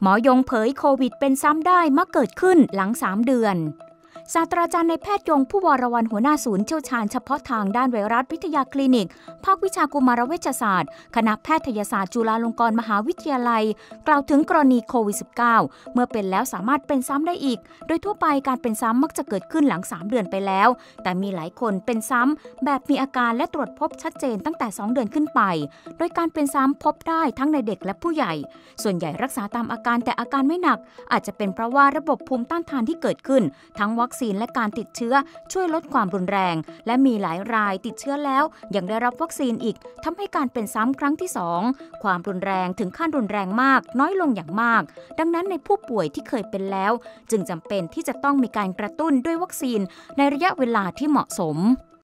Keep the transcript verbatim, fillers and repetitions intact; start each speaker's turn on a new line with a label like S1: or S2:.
S1: หมอยงเผยโควิดเป็นซ้ำได้มักเกิดขึ้นหลังสามเดือนศาสตราจารย์ในแพทย์ยงผู้วรวรรณหัวหน้าศูนย์เชี่ยวชาญเฉพาะทางด้านไวรัสวิทยาคลินิกภาควิชากุมารเวชศาสตร์คณะแพทยศาสตร์จุฬาลงกรณ์มหาวิทยาลัยกล่าวถึงกรณีโควิด สิบเก้า เมื่อเป็นแล้วสามารถเป็นซ้ำได้อีกโดยทั่วไปการเป็นซ้ำมักจะเกิดขึ้นหลังสามเดือนไปแล้วแต่มีหลายคนเป็นซ้ำแบบมีอาการและตรวจพบชัดเจนตั้งแต่สองเดือนขึ้นไปโดยการเป็นซ้ำพบได้ทั้งในเด็กและผู้ใหญ่ส่วนใหญ่รักษาตามอาการแต่อาการไม่หนักอาจจะเป็นเพราะว่าระบบภูมิต้านทานที่เกิดขึ้นทั้งวัคซีนและการติดเชื้อช่วยลดความรุนแรงและมีหลายรายติดเชื้อแล้วยังได้รับวัคซีนอีกทำให้การเป็นซ้ำครั้งที่สองความรุนแรงถึงขั้นรุนแรงมากน้อยลงอย่างมากดังนั้นในผู้ป่วยที่เคยเป็นแล้วจึงจำเป็นที่จะต้องมีการกระตุ้นด้วยวัคซีนในระยะเวลาที่เหมาะสม